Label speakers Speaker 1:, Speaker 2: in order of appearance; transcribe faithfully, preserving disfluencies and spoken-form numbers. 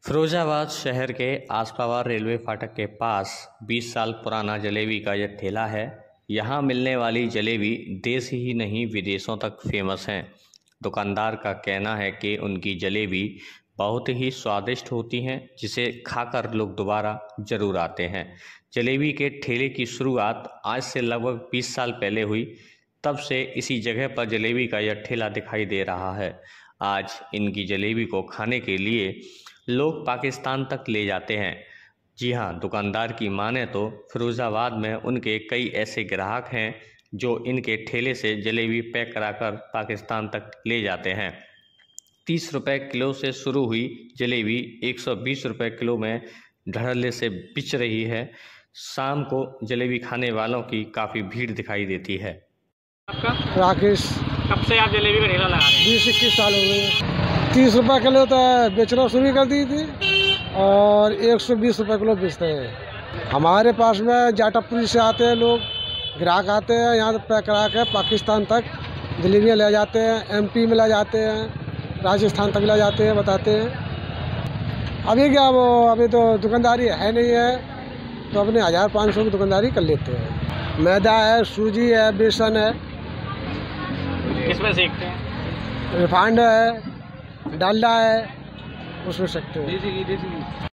Speaker 1: फिरोजाबाद शहर के आसपावर रेलवे फाटक के पास बीस साल पुराना जलेबी का यह ठेला है। यहाँ मिलने वाली जलेबी देश ही नहीं विदेशों तक फेमस हैं। दुकानदार का कहना है कि उनकी जलेबी बहुत ही स्वादिष्ट होती हैं, जिसे खाकर लोग दोबारा ज़रूर आते हैं। जलेबी के ठेले की शुरुआत आज से लगभग बीस साल पहले हुई। तब से इसी जगह पर जलेबी का यह ठेला दिखाई दे रहा है। आज इनकी जलेबी को खाने के लिए लोग पाकिस्तान तक ले जाते हैं। जी हाँ, दुकानदार की माने तो फिरोज़ाबाद में उनके कई ऐसे ग्राहक हैं जो इनके ठेले से जलेबी पैक कराकर पाकिस्तान तक ले जाते हैं। तीस रुपए किलो से शुरू हुई जलेबी एक सौ बीस रुपए किलो में धड़ल्ले से बिच रही है। शाम को जलेबी खाने वालों की काफ़ी भीड़ दिखाई देती है।
Speaker 2: आपका
Speaker 3: राकेश।
Speaker 2: कब से आप जलेबी का ठेला लगा रहे हैं?
Speaker 3: बीस इक्कीस साल हो गए। तीस रुपये किलो तो बेचना शुरू कर दी थी और एक सौ बीस रुपये किलो बेचते हैं। हमारे पास में जाटापुरी से आते हैं लोग, ग्राहक आते हैं, यहाँ पैक करा के पाकिस्तान तक जलेबियाँ ले जाते हैं, एमपी में ले जाते हैं, राजस्थान तक ले जाते हैं, बताते हैं। अभी क्या वो अभी तो दुकानदारी है नहीं है, तो अपने हज़ार पाँच सौ की दुकानदारी कर लेते हैं। मैदा है, सूजी है, बेसन है।
Speaker 2: किसमें सेकते हैं?
Speaker 3: रिफाइंड है, डालडा है, उसमें सकते हैं।
Speaker 2: देसी घी, देसी घी।